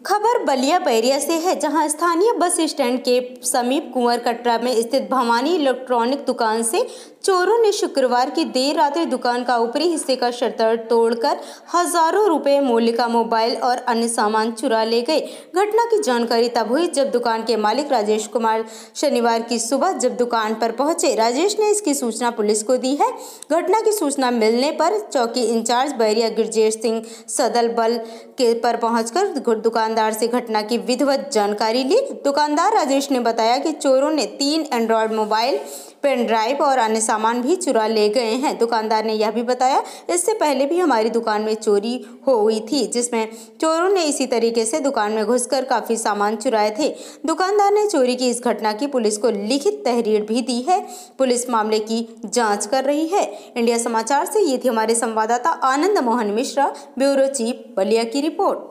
खबर बलिया बैरिया से है, जहां स्थानीय बस स्टैंड के समीप कुंवर कटरा में स्थित भवानी इलेक्ट्रॉनिक दुकान से चोरों ने शुक्रवार की देर रात दुकान का ऊपरी हिस्से का शटर तोड़कर हजारों रुपए मूल्य का मोबाइल और अन्य सामान चुरा ले गए। घटना की जानकारी तब हुई जब दुकान के मालिक राजेश कुमार शनिवार की सुबह जब दुकान पर पहुंचे। राजेश ने इसकी सूचना पुलिस को दी है। घटना की सूचना मिलने पर चौकी इंचार्ज बैरिया गिरजेश सिंह सदल बल के पर पहुंचकर दुकानदार से घटना की विधिवत जानकारी ली। दुकानदार राजेश ने बताया कि चोरों ने 3 एंड्रॉयड मोबाइल, पेन ड्राइव और अन्य सामान भी चुरा ले गए हैं। दुकानदार ने यह भी बताया, इससे पहले भी हमारी दुकान में चोरी हुई थी, जिसमें चोरों ने इसी तरीके से दुकान में घुसकर काफी सामान चुराए थे। दुकानदार ने चोरी की इस घटना की पुलिस को लिखित तहरीर भी दी है। पुलिस मामले की जांच कर रही है। इंडिया समाचार से ये थी हमारे संवाददाता आनंद मोहन मिश्रा, ब्यूरो चीफ, बलिया की रिपोर्ट।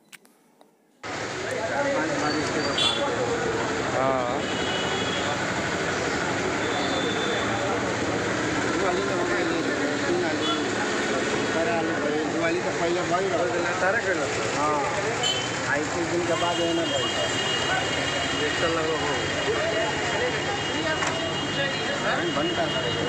दिवाली तो पहले भाई तारा कर हाँ आई 3 दिन के बाद है ना भाई एक साल लगा हो बंद कर